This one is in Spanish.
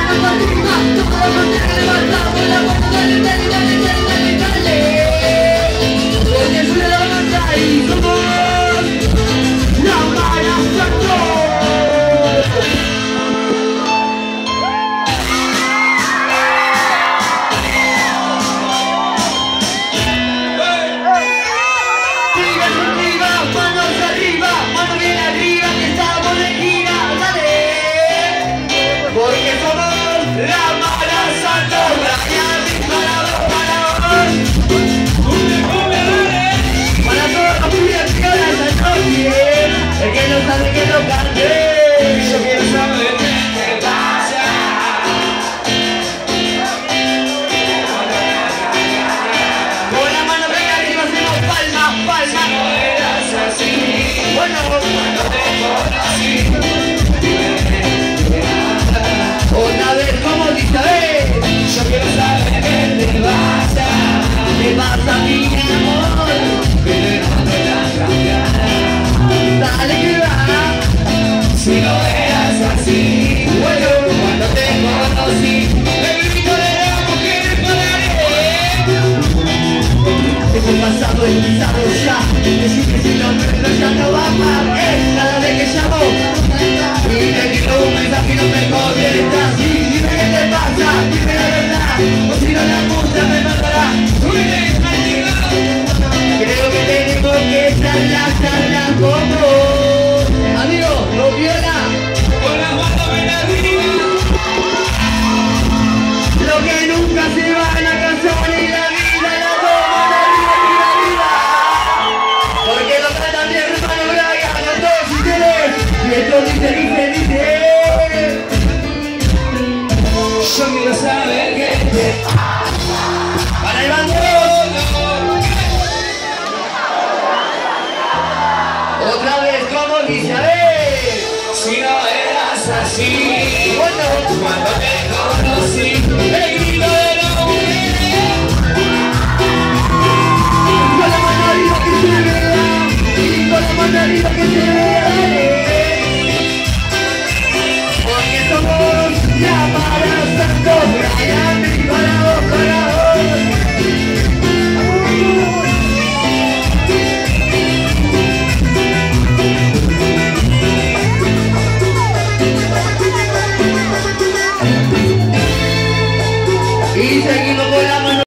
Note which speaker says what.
Speaker 1: Pasado el pisado ya, decir que si no ya no va más, cada vez que llamo y te tiro un mensaje y no me contestas. Dime qué te pasa, dime la verdad, o si no la puta me matará. Creo que tenemos que charla como amigo, no viola con la mano bien arriba. Lo que nunca se va a la canción y la vida la toman arriba. Porque lo tratan de hermano Brian, a todos ustedes. Y esto dice. Yo quiero saber qué te pasa. Para el bandero. Otra vez como dice, a ver. Si no eras así, cuando te conocí.